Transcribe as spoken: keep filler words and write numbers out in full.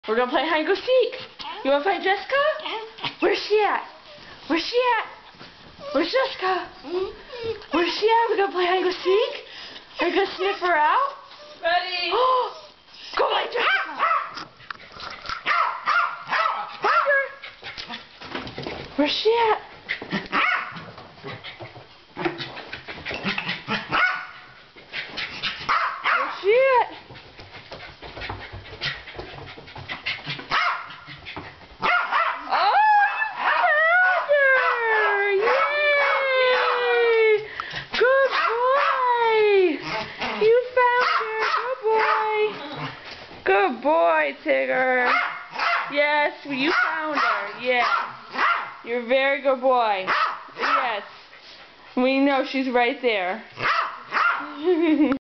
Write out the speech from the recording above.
We're gonna play hide and go seek. You wanna find Jessica? Where's she at? Where's she at? Where's Jessica? Where's she at? We're gonna play hide and go seek. Are you gonna sniff her out? Ready? Oh, go find Jessica. Find her. Where's she at? Where's she at? Good boy, Tigger. Yes, you found her. Yes. You're a very good boy. Yes. We know she's right there.